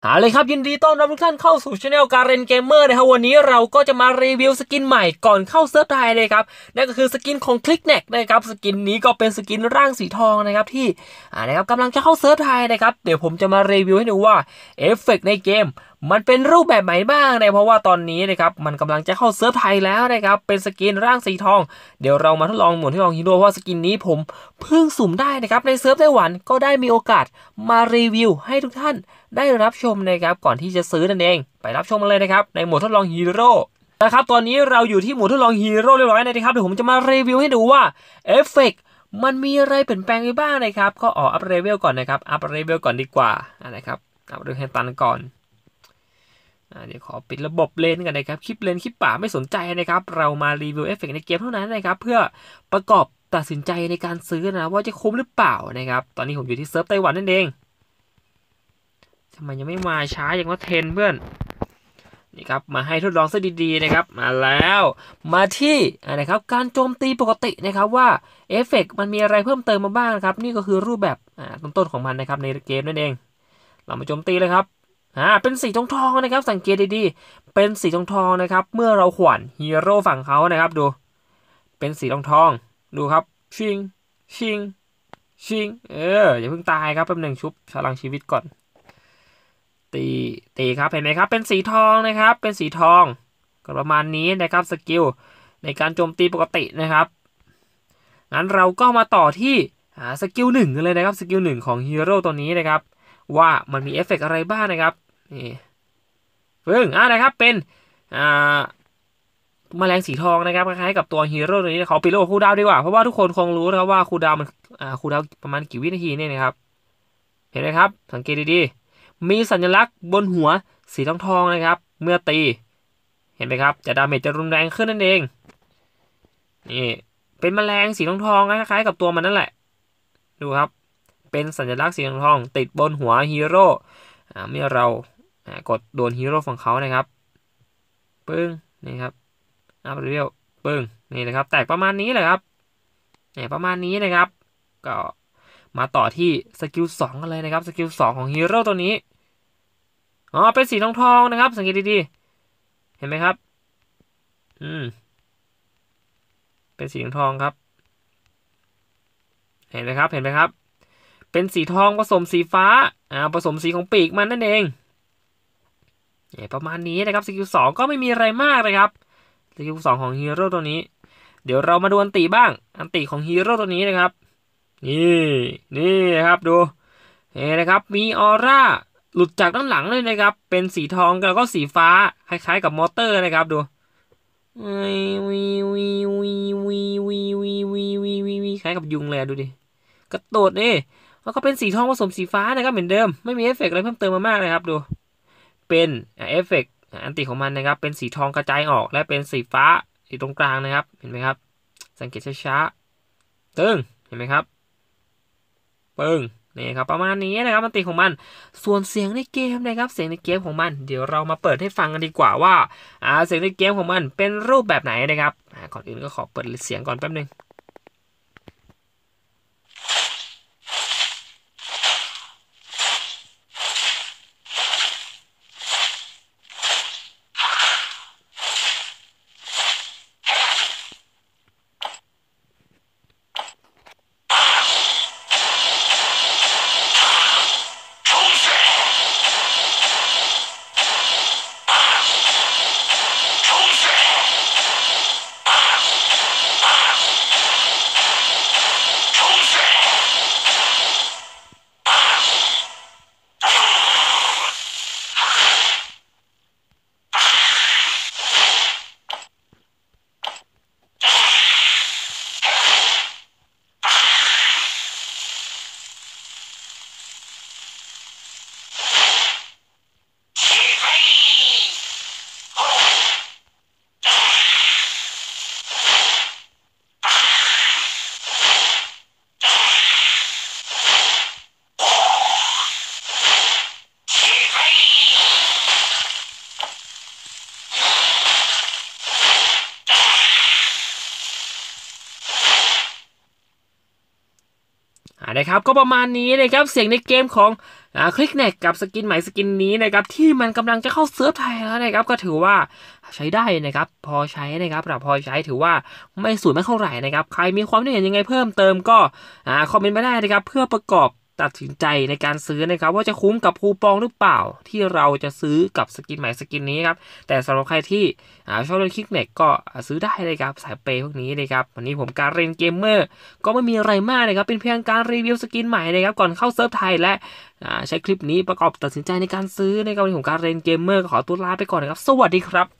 เลยครับยินดีต้อนรับทุกท่านเข้าสู่ช anel การเรนเกมเมอร์นะครับวันนี้เราก็จะมารีวิวสกินใหม่ก่อนเข้าเซิร์ฟไทยเลยครับนั่นก็คือสกินของคลิกเน็กนะครับสกินนี้ก็เป็นสกินร่างสีทองนะครับที่นะครับกำลังจะเข้าเซิร์ฟไทยนะครับเดี๋ยวผมจะมารีวิวให้ดูว่าเอฟเฟกต์ในเกมมันเป็นรูปแบบไหนบ้างนะเพราะว่าตอนนี้นะครับมันกำลังจะเข้าเซิร์ฟไทยแล้วนะครับเป็นสกินร่างสีทองเดี๋ยวเรามาทดลองหมุนทดลองฮีโร่เพราะสกินนี้ผมเพิ่งสุ่มได้นะครับในเซิร์ฟไต้หวันก็ได้มีโอกาสมารีวิวให้ทุกท่านได้รับชมนะครับก่อนที่จะซื้อนั่นเองไปรับชมกันเลยนะครับในหมวดทดลองฮีโร่นะครับตอนนี้เราอยู่ที่หมวดทดลองฮีโร่เรียบร้อยนะครับเดี๋ยวผมจะมารีวิวให้ดูว่าเอฟเฟกต์มันมีอะไรเปลี่ยนแปลงไปบ้างนะครับก็อัพเลเวลก่อนนะครับอัพเลเวลก่อนดีกว่านะครับอัพเลเวลให้ตันก่อนเดี๋ยวขอปิดระบบเลนกันนะครับคลิปเลนคลิปป่าไม่สนใจนะครับเรามารีวิวเอฟเฟกต์ในเกมเท่านั้นนะครับเพื่อประกอบตัดสินใจในการซื้อนะว่าจะคุ้มหรือเปล่านะครับตอนนี้ผมอยู่ที่เซิร์ฟไต้หวันนั่นเองทำไมยังไม่มาช้าอย่างว่าเทนเพื่อนนี่ครับมาให้ทดลองซะดีๆนะครับมาแล้วมาที่นะครับการโจมตีปกตินะครับว่าเอฟเฟกต์มันมีอะไรเพิ่มเติมมาบ้างนะครับนี่ก็คือรูปแบบต้นๆของมันนะครับในเกมนั่นเองเรามาโจมตีเลยครับเป็นสีทองๆนะครับสังเกตดีๆเป็นสีทองๆนะครับเมื่อเราขวัญฮีโร่ฝั่งเขานะครับดูเป็นสีทองๆดูครับชิงชิงชิงอย่าเพิ่งตายครับแป๊บหนึ่งชุบพลังชีวิตก่อนตีครับเห็นไหมครับเป็นสีทองนะครับเป็นสีทองก็ประมาณนี้นะครับสกิลในการโจมตีปกตินะครับงั้นเราก็มาต่อที่สกิลหนึ่งเลยนะครับสกิลหนึ่งของฮีโร่ตัวนี้นะครับว่ามันมีเอฟเฟกอะไรบ้างนะครับนี่นะครับเป็นแมลงสีทองนะครับคล้ายๆกับตัวฮีโร่ตัวนี้เขาปิดระบบคูลดาวน์ดีกว่าเพราะว่าทุกคนคงรู้นะครับว่าคูลดาวน์มันคูลดาวน์ประมาณกี่วินาทีเนี่ยนะครับเห็นไหมครับสังเกตดีๆมีสัญลักษณ์บนหัวสีทองนะครับเมื่อตีเห็นไหมครับจะดาเมจจะรุนแรงขึ้นนั่นเองนี่เป็นแมลงสีทองคล้ายๆกับตัวมันนั่นแหละดูครับเป็นสัญลักษณ์สีทองติดบนหัวฮีโร่เมื่อเรากดโดนฮีโร่ฝั่งเขานะครับปึ้งนี่ครับอัพเรียวปึ้งนี่นะครับแตกประมาณนี้เลยครับเนี่ยประมาณนี้นะครับก็มาต่อที่สกิล2กันเลยนะครับสกิล2ของฮีโร่ตัวนี้เป็นสีทองนะครับสังเกตดีๆเห็นไหมครับเป็นสีทองครับเห็นไหมครับเป็นสีทองผสมสีฟ้าผสมสีของปีกมันนั่นเองประมาณนี้นะครับสกิล2ก็ไม่มีอะไรมากเลยครับสกิล2ของฮีโร่ตัวนี้เดี๋ยวเรามาดูอันติบ้างอันติของฮีโร่ตัวนี้นะครับนี่นะครับดูนะครับมีออร่าหลุดจากด้านหลังเลยนะครับเป็นสีทองแล้วก็สีฟ้าคล้ายๆกับมอเตอร์นะครับดูวีคล้ายกับยุงเลยดูดิกระโดดนี่แล้วก็เป็นสีทองผสมสีฟ้านะครับเหมือนเดิมไม่มีเอฟเฟกต์อะไรเพิ่มเติมมามากเลยครับดูเป็นเอฟเฟกต์อันติของมันนะครับเป็นสีทองกระจายออกและเป็นสีฟ้าอยู่ตรงกลางนะครับเห็นไหมครับสังเกตช้าๆตึ้งเห็นไหมครับปึ้งนี่ครับประมาณนี้นะครับมันติของมันส่วนเสียงในเกมนะครับเสียงในเกมของมันเดี๋ยวเรามาเปิดให้ฟังกันดีกว่าว่าเสียงในเกมของมันเป็นรูปแบบไหนนะครับก่อนอื่นก็ขอเปิดเสียงก่อนแป๊บนึงนะครับก็ประมาณนี้นะครับเสียงในเกมของคลิกเน็กกับสกินใหม่สกินนี้นะครับที่มันกำลังจะเข้าเซิร์ฟไทยแล้วนะครับก็ถือว่าใช้ได้นะครับพอใช้นะครับแต่พอใช้ถือว่าไม่สวยไม่เท่าไหร่นะครับใครมีความคิดเห็นยังไงเพิ่มเติมก็คอมเมนต์มาได้นะครับเพื่อประกอบตัดสินใจในการซื้อนะครับว่าจะคุ้มกับคูปองหรือเปล่าที่เราจะซื้อกับสกินใหม่สกินนี้ครับแต่สำหรับใครที่ชอบเล่นคลิกเน็กก็ซื้อได้เลยครับสายเปย์พวกนี้เลยครับวันนี้ผมการเล่นเกมเมอร์ก็ไม่มีอะไรมากนะครับเป็นเพียงการรีวิวสกินใหม่นะครับก่อนเข้าเซิร์ฟไทยและใช้คลิปนี้ประกอบตัดสินใจในการซื้อในกรณีของการเล่นเกมเมอร์ขอตัวลาไปก่อนนะครับสวัสดีครับ